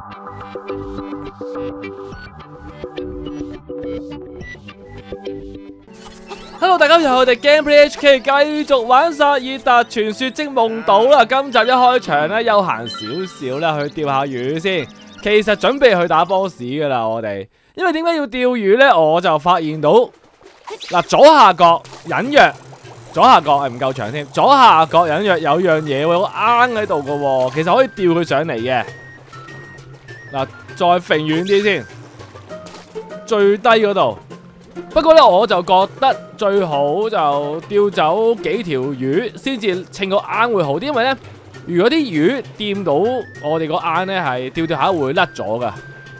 Hello， 大家又係我哋 Gameplay HK 繼續玩薩爾達傳說之夢島啦。今集一開場咧，休閒少少啦，去釣下魚先。其實準備去打 boss 噶啦，我哋。因為點解要釣魚呢？我就發現到嗱，左下角隱約，左下角係唔夠長添。左下角隱約有樣嘢會好啱喺度噶，其實可以釣佢上嚟嘅。嗱，再揈遠啲先，最低嗰度。不過咧，我就覺得最好就釣走幾條魚，先至稱個罌會好啲。因為咧，如果啲魚掂到我哋個罌咧，係釣下會甩咗噶。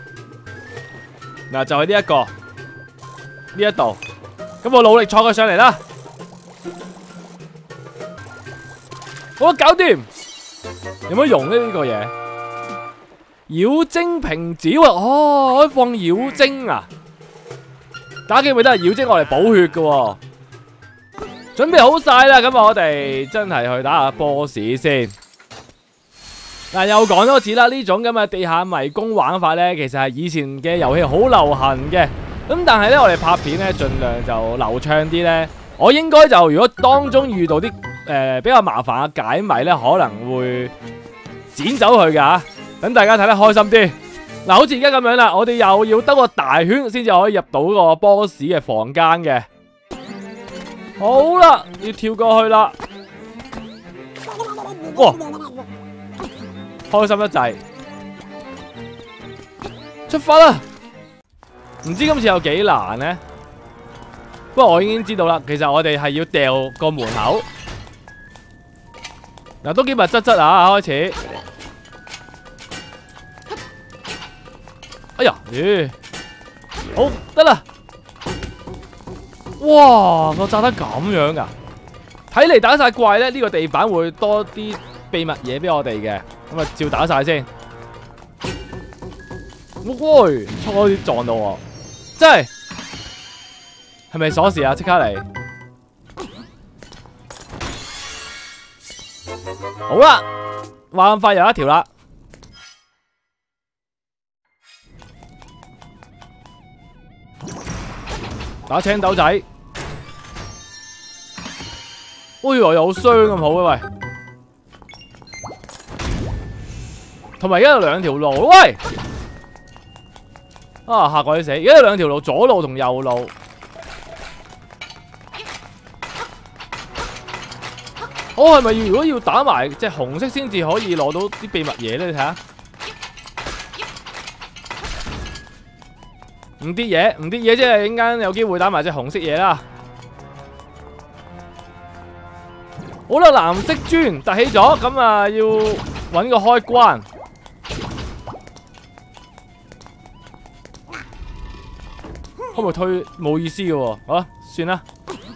嗱，就係呢一個呢一度。咁我努力坐佢上嚟啦。好，搞掂。有乜用咧？呢個嘢？妖精瓶子喎，哦，可以放妖精啊！打機咪都係妖精我嚟補血嘅喎，準備好晒啦，咁我哋真係去打下 boss 先。嗱，又講多次啦，呢種咁嘅地下迷宮玩法呢，其實係以前嘅遊戲好流行嘅。咁但係呢，我哋拍片呢，盡量就流暢啲呢。我應該就如果當中遇到啲比較麻煩嘅解謎呢，可能會剪走佢㗎，等大家睇得開心啲。嗱，好似而家咁樣啦，我哋又要兜個大圈先至可以入到個 boss 嘅房間嘅。好啦，要跳過去啦。哇，開心得滯，出發啦！唔知今次有幾難呢？不過我已經知道啦，其實我哋係要掉個門口。嗱，都幾密質質啊，開始。哎呀，咦，好得啦！哇，我炸得咁樣噶，睇嚟打晒怪咧，呢個地板會多啲秘密嘢俾我哋嘅，咁啊照打晒先。喂，初開始撞到我，真係，係咪鎖匙啊？即刻嚟！好啦，話咁快又一條啦。打青豆仔，哎呀，有傷咁好啊！喂，同埋而家有兩條路，喂，啊嚇鬼死！而家有兩條路，左路同右路。我係咪如果要打埋隻紅色先至可以攞到啲秘密嘢咧？你睇下。唔跌嘢，唔跌嘢，即係陣間有機會打埋隻紅色嘢啦。好啦，藍色磚凸起咗，咁啊要揾個開關。可唔可以推？冇意思嘅喎，好啦，算啦。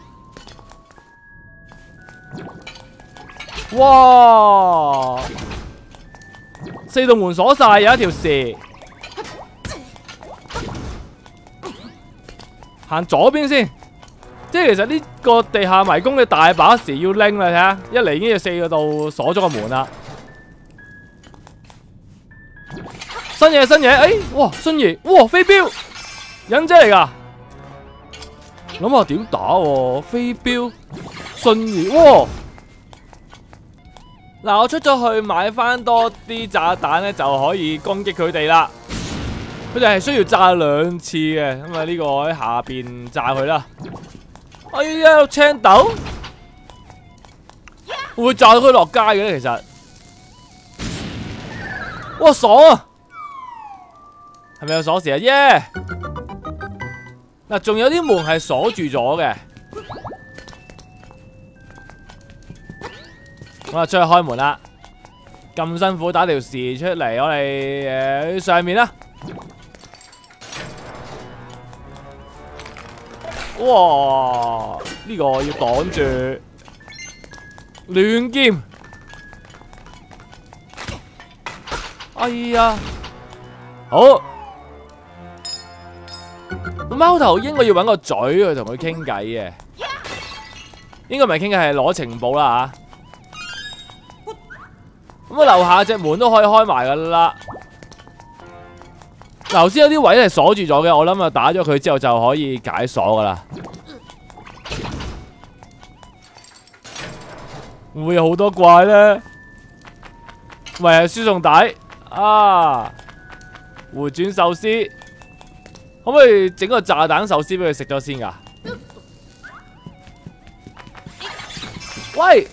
哇！四道門鎖晒，有一條蛇。行左邊先，即係其實呢個地下迷宮嘅大把時要拎啦，睇下，一嚟已經有4個度鎖咗個門啦。新嘢新嘢，哎，哇，新嘢，哇，飛鏢，忍者嚟噶，諗下點打喎？飛鏢，信義，哇！嗱，我出咗去買翻多啲炸彈咧，就可以攻擊佢哋啦。佢哋係需要炸2次嘅，咁啊呢個喺下邊炸佢啦。哎呀，青豆會唔會炸到佢落街嘅咧？其實，哇爽啊！係咪有鎖匙啊？耶！嗱，仲有啲門係鎖住咗嘅。我出去開門啦。咁辛苦打條匙出嚟，我哋去上面啦。哇！呢個要擋住亂劍。哎呀，好。貓頭鷹我要揾個嘴去同佢傾偈嘅，應該唔係傾偈，係攞情報啦吓。咁啊，樓下隻門都可以開埋噶啦。 嗱，頭先有啲位係鎖住咗嘅，我諗啊打咗佢之後就可以解鎖噶啦。會唔會有好多怪咧？喂，係輸送帶啊！回轉壽司，可唔可以整個炸彈壽司俾佢食咗先噶？喂，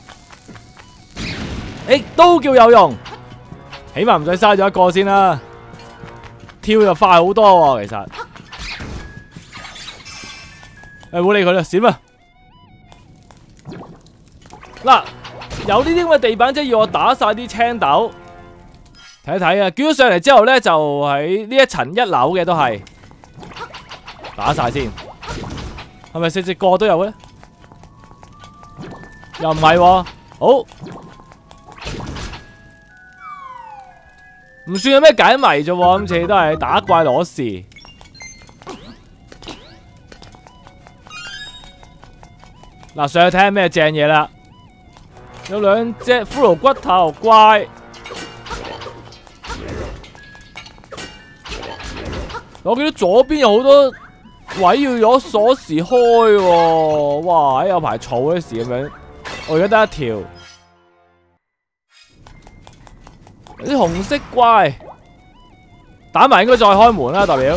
都叫有用，起碼唔使嘥咗一個先啦。跳又快好多喎，其實。唔好理佢啦，閃啊！嗱，有呢啲咁嘅地板，即係要我打晒啲青豆。睇一睇啊，捲咗上嚟之後咧，就喺呢一層1樓嘅都係打晒先。係咪隻個都有咧？又唔係喎，好。唔算有咩解謎啫喎，今次都係打怪攞事。嗱，上去睇下咩正嘢啦。有2隻骷髏骨頭怪。我見到左邊有好多位要攞鎖匙開喎，哇！有排儲嗰時咁樣，我而家得一條。啲紅色怪打埋應該再開門啦，代表。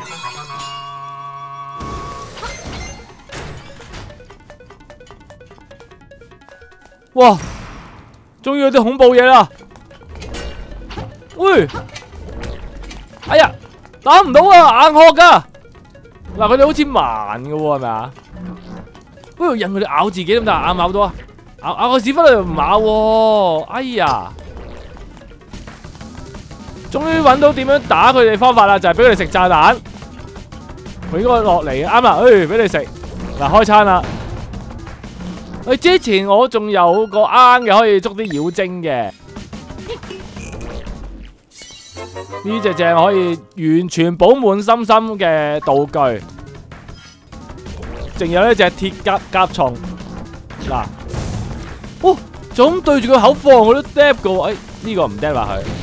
哇！終於有啲恐怖嘢啦！喂！哎呀，打唔到啊，硬殼噶。嗱，佢哋好似慢嘅喎，係咪啊？不如引佢哋咬自己得唔得？咬唔咬到啊？咬個屎忽又唔咬喎！哎呀！終於揾到點樣打佢哋方法啦，就係俾佢哋食炸彈。佢應該落嚟嘅，啱啦，俾你食。嗱，開餐啦。之前我仲有個罌嘅，可以捉啲妖精嘅。呢隻正可以完全補滿心心嘅道具。仲有呢隻鐵甲蟲。嗱，哦，就咁對住佢口放佢都 dab 嘅喎。呢個唔 dab 落去。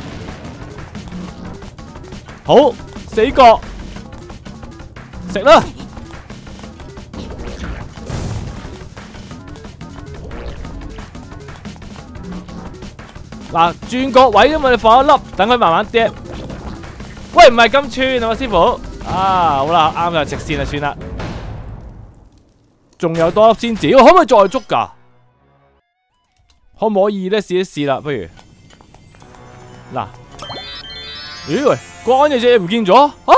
好，死角，食啦！嗱，轉角位咁嘛，你放一粒，等佢慢慢跌。喂，唔係咁串啊嘛，師傅。啊，好啦，啱啦，直線就算啦。仲有多粒先至，可唔可以再捉㗎？可唔可以咧？試一試啦，不如。嗱，咦喂？關嘅隻嘢唔見咗啊！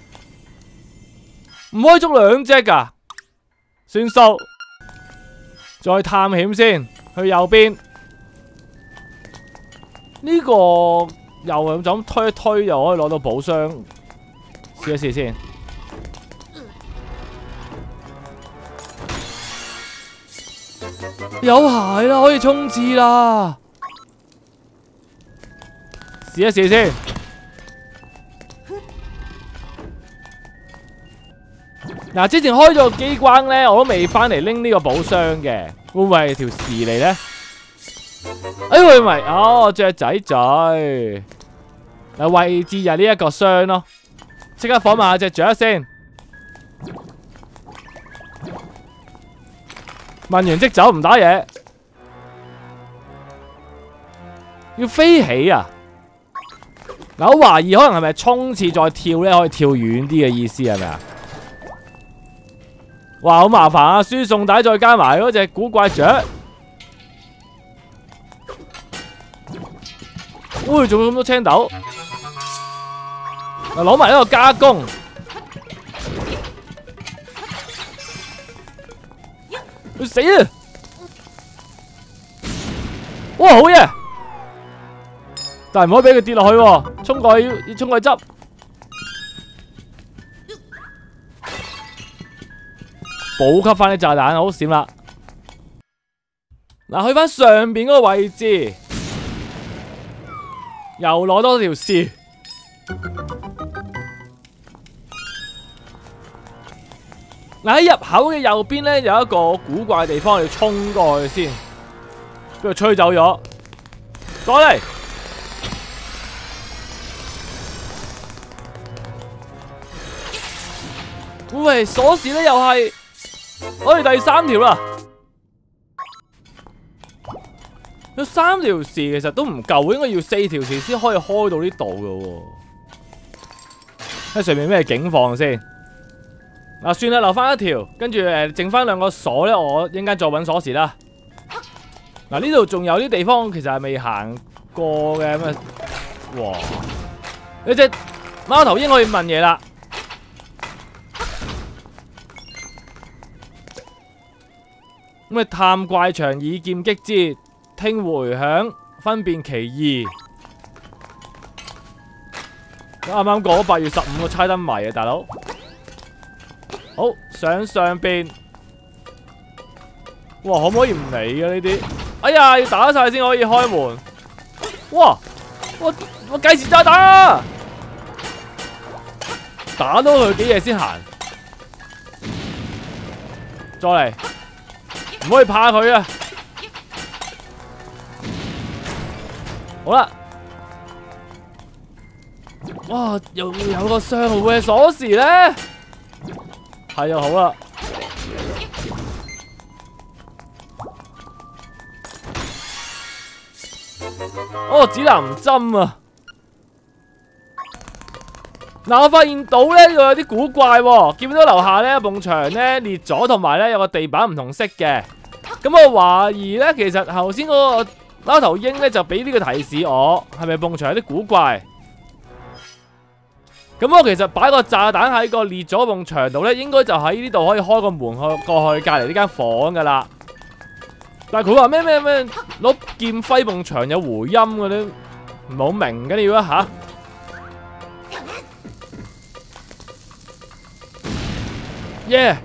唔可以捉2隻噶，算數。再探險先，去右邊。呢個又就咁推一推，又可以攞到寶箱。試一試先。有鞋啦，可以衝刺啦。試一試先。嗱，之前開咗個機關咧，我都未翻嚟拎呢個寶箱嘅，會唔會係條匙嚟咧？會唔係？哦，雀仔嘴。嗱，位置就係呢一個箱咯。即刻訪問下隻雀先。問完即走，唔打嘢。要飛起啊！嗱，我懷疑可能係咪衝刺再跳咧，可以跳遠啲嘅意思係咪啊？哇，好麻煩啊！輸送帶再加埋嗰隻古怪雀，仲有咁多青豆，嗱，攞埋呢個加工，佢死啊！哇，好嘢！但係唔可以俾佢跌落去喎，衝過去要衝過去執。補給翻啲炸彈，好閃啦！嗱，去翻上邊嗰個位置，又攞多條絲。嗱，喺入口嘅右邊咧，有一個古怪嘅地方，我要衝過去先，俾佢吹走咗。過嚟， 喂，鎖匙咧又係，我哋第3條啦。有3條匙其實都唔夠，應該要4條匙先可以開到呢度嘅喎。睇上面咩境況先？嗱，算啦，留翻1條，跟住剩翻2個鎖咧，我陣間再揾鎖匙啦。嗱，呢度仲有啲地方其實係未行過嘅，咁啊，哇！呢隻貓頭鷹可以問嘢啦。咁啊，探怪場以劍擊之，聽回響分辨其義。啱啱過咗8月15個猜燈謎啊，大佬。好，上邊。哇，可唔可以唔理嘅呢啲？哎呀，要打晒先可以開門。哇！我計時炸彈，打到佢幾嘢先行。再嚟，唔可以怕佢啊！好啦，哇，又有個上號嘅鎖匙咧，係就好啦。哦，指南針啊！嗱，我發現到咧呢度有啲古怪喎，見到樓下咧有埲牆咧裂咗，同埋咧有個地板唔同色嘅。咁我懷疑咧，其實頭先嗰個貓頭鷹咧就俾呢個提示我，係咪埲牆有啲古怪？咁我其實擺個炸彈喺個裂咗埲牆度咧，應該就喺呢度可以開個門去過去隔離呢間房噶啦。但係佢話咩攞劍揮埲牆有回音嘅咧，唔係好明嘅要啊吓。耶！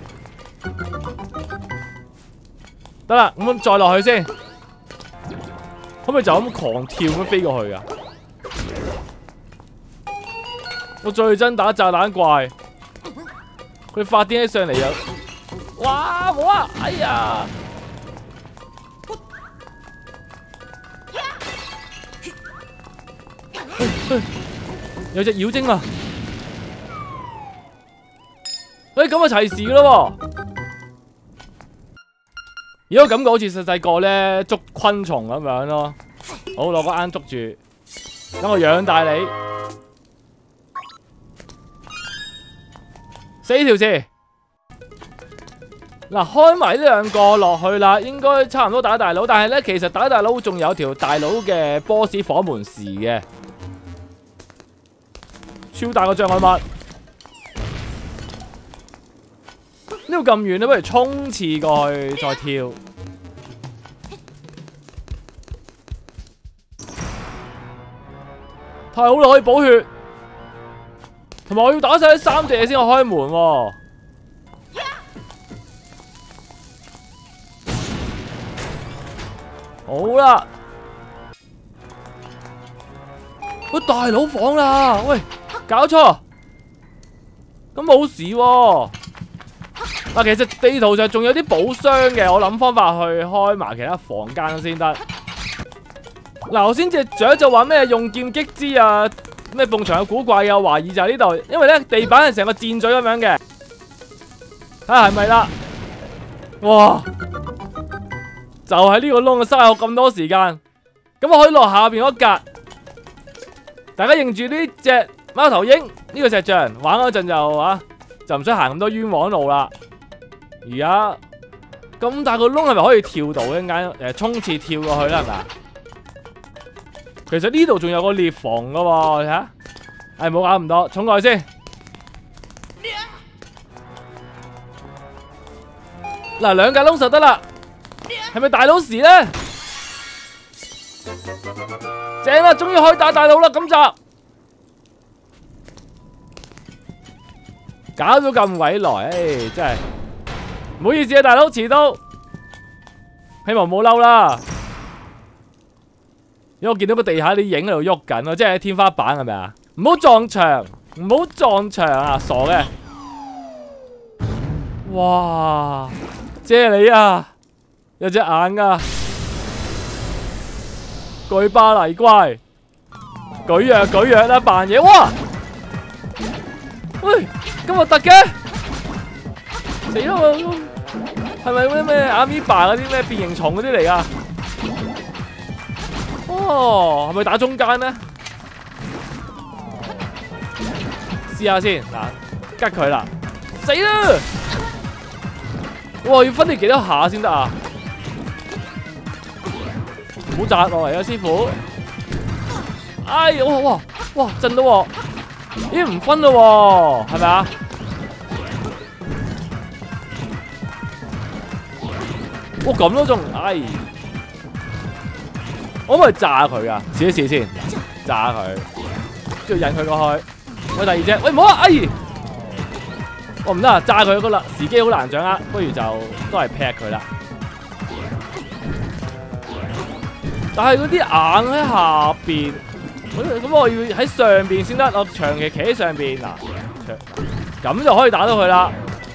得啦，咁再落去先，可唔可以就咁狂跳咁飛過去噶？我最憎打炸彈怪，佢發癲起上嚟又，哇冇啊！哎呀！有隻妖精啊！咁就齊時咯喎！如果感覺好似細細個咧捉昆蟲咁樣咯。好，攞個罌捉住，等我養大你。4條匙。嗱，開埋呢2個落去啦，應該差唔多打大佬。但係咧，其實打大佬仲有條大佬嘅 boss 火門匙嘅，超大個障礙物。呢度咁遠，你不如衝刺過去再跳。太好啦，可以補血，同埋我要打晒3隻嘢先可開門喎。好啦，喂，大佬房啦，喂，搞錯，咁冇事喎。嗱，其實地圖上仲有啲寶箱嘅，我諗方法去開埋其他房間先得。嗱，頭先隻雀就話咩用劍擊之啊，咩埲牆有古怪嘅，我懷疑就係呢度，因為咧地板係成個箭嘴咁樣嘅，睇下係咪啦？哇！就喺呢個窿嘅嘥我咁多時間，咁我可以落下邊嗰格。大家認住呢隻貓頭鷹呢個石像，玩嗰陣就唔使行咁多冤枉路啦。而家咁大個窿係咪可以跳到一間衝刺跳過去啦？係咪？其實呢度仲有個裂縫噶喎，你睇下。唉，冇搞咁多，衝過去先。嗱，2格窿實得啦。係咪大佬時咧？正啦，終於可以打大佬啦！今集搞咗咁鬼耐，真係唔好意思啊，大佬遲到，希望冇嬲啦。因為我見到個地下啲影喺度喐緊咯，即係喺天花板係咪啊？唔好撞牆，唔好撞牆啊！傻嘅，哇！謝你啊！有隻眼噶，巨巴黎怪，舉弱啦，扮嘢，哇！喂，咁核突嘅， 死啦！係咪嗰啲咩阿咪巴嗰啲咩變形蟲嗰啲嚟㗎？哦，係咪打中間咧？試下先嗱，吉佢啦！死啦！哇，要分你幾多下先得啊？唔好砸落嚟啊，師傅！哎呀，哇，震到喎！咦，唔分咯喎，係咪啊？哇，咁都仲，哎！我可唔可以炸佢啊？試一試先，炸佢，跟住引佢過去。喂，第二隻，喂唔好啊！哎，我唔得啊，炸佢嗰個時機好難掌握，不如就都係劈佢啦。但係嗰啲眼喺下邊，咁我要喺上邊先得，我長期企喺上邊嗱，咁就可以打到佢啦。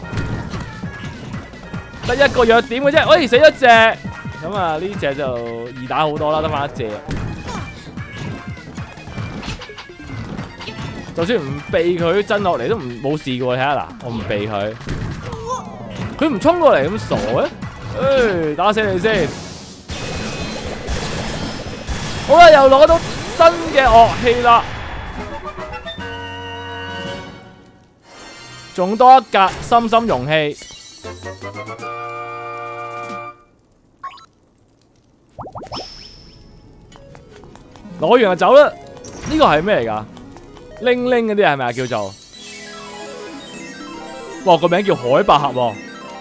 得一個弱點嘅啫，喂死咗隻，咁啊呢隻就易打好多啦，得翻一隻。就算唔避佢震落嚟都冇事嘅喎，睇下嗱，我唔避佢，佢唔衝過嚟咁傻嘅，打死你先。好啦，又攞到新嘅樂器啦，仲多一格深深容器。攞完就走啦！呢個係咩嚟㗎？拎拎嗰啲係咪啊？叫做，哇個名叫海百合喎。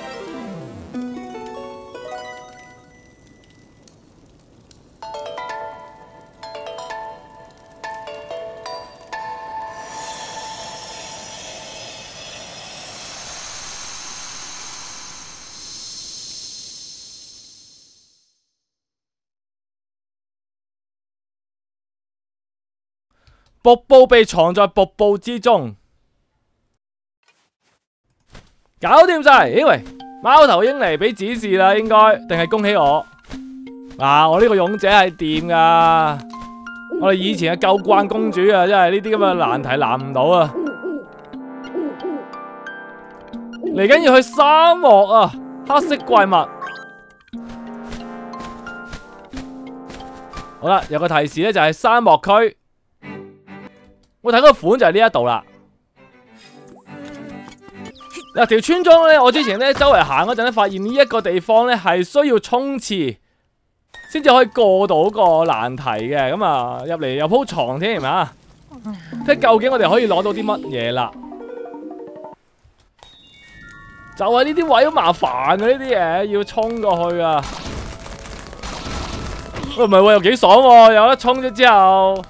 瀑布被藏在瀑布之中，搞掂晒。咦喂，貓頭鷹嚟俾指示啦，應該定係恭喜我？嗱，我呢個勇者係掂噶，我哋以前係救慣公主啊，真係呢啲咁嘅難題難唔到啊！嚟緊要去沙漠啊，黑色怪物。好啦，有個提示咧，就係沙漠區。我睇嗰個款就係呢一度啦。嗱，條村莊咧，我之前咧周圍行嗰陣咧，發現呢一個地方咧係需要衝刺先至可以過到個難題嘅。咁啊，入嚟有鋪床添啊！睇究竟我哋可以攞到啲乜嘢啦？就係呢啲位好麻煩嘅，呢啲嘢要衝過去啊！喂，唔係喎，又幾爽喎，有得衝咗之後。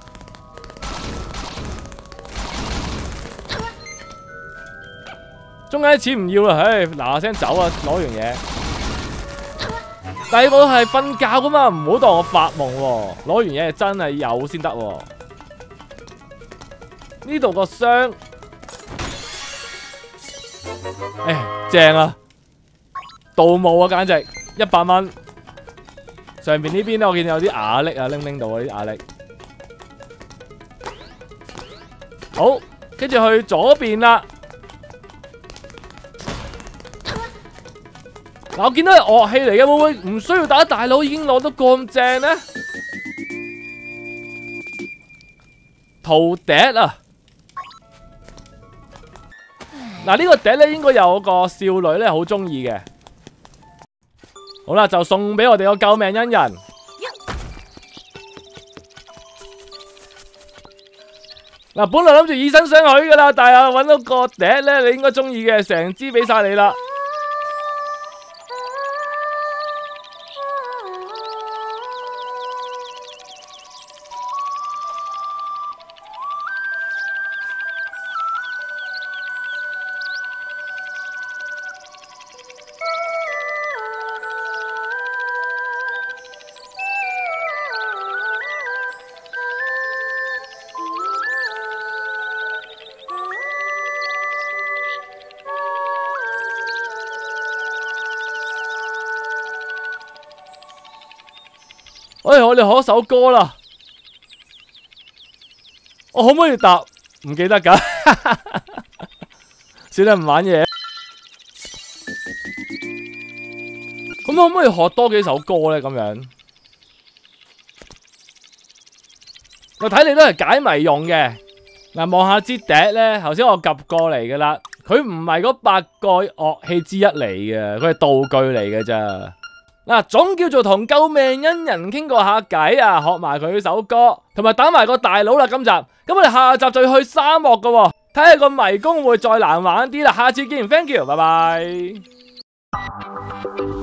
中間啲錢唔要啦，唉，嗱嗱聲走啊！攞完嘢，但係我係瞓覺噶嘛，唔好當我發夢喎。攞完嘢真係有先得喎。呢度個箱，正啊！盜墓啊，簡直100蚊。上邊呢邊咧，我見有啲瓦礫啊，拎到啊啲瓦礫。好，跟住去左邊啦。我見到係樂器嚟嘅，會唔會唔需要打大佬已經攞到咁正呢？陶笛啊！嗱，呢個笛咧應該有個少女咧好中意嘅。好啦，就送俾我哋個救命恩人。嗱，本來諗住以身相許噶啦，但係揾到個笛咧，你應該中意嘅，成支俾晒你啦。我哋學首歌啦，我可唔可以答？唔記得㗎，算啦，唔玩嘢。 可唔可以學多幾首歌咧？咁樣我睇你都係解謎用嘅。嗱，望下支笛咧，頭先我及過嚟噶啦，佢唔係嗰8個樂器之一嚟嘅，佢係道具嚟嘅咋。嗱，總叫做同救命恩人傾過下偈啊，學埋佢首歌，同埋打埋個大佬啦。今集咁我哋下集就要去沙漠噶，睇下個迷宮會再難玩啲啦。下次見，thank you，拜拜。